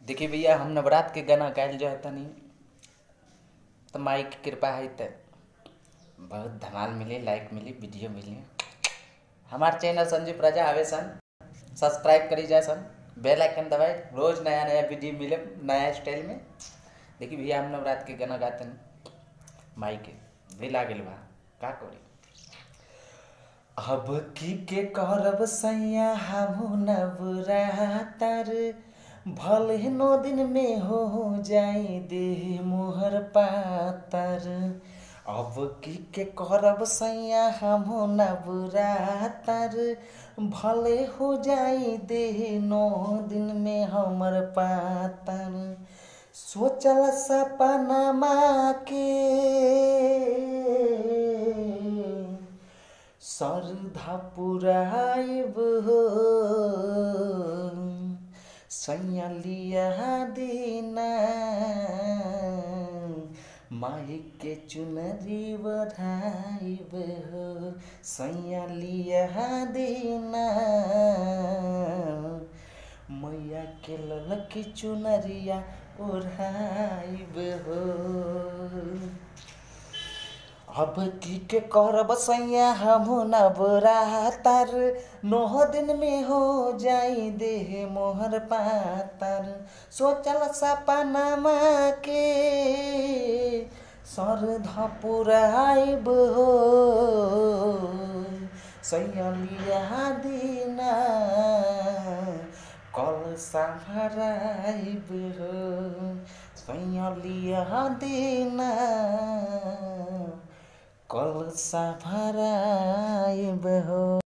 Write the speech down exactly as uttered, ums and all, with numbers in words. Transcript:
देखिए भैया, हम नवरात्र के गाना गायल जो है तनी तो माई की कृपा है तो बहुत धमाल मिली, लाइक मिली, वीडियो मिली। हमारे चैनल संजीव राजा आवे सन, सब्सक्राइब करी जाए सन, बेल आइकन दबाए, रोज नया नया वीडियो मिले नया स्टाइल में। देखिए भैया, हम नवरात्र के गाना गाते हैं माई के दिल आ गइल बा का करी। अब की के करब सैया हमहु नवरातर, भले नौ दिन में हो जाई देह मोहर पातर। अब की के करब सैया हमहु नवरातर, भले हो जाई देह नौ दिन में हमर पातर। सोचल सपनमा के श्रद्धा पुराइब हो, सैया लिया दीना माई के चुनरी बढ़ाइब हो, सैया लिया दीना मैया के ललकी चुनरिया ओढ़ाइब हो। अब की के करब सैया हमहु नवरातर, नौ दिन में हो जाई देह मोहर पातर। सोचल सपनमा के श्रद्धा पुराइब हो, सैया लिया दीना कलसा भराइब हो, सैया लिया दीना कलसा भराइब हो।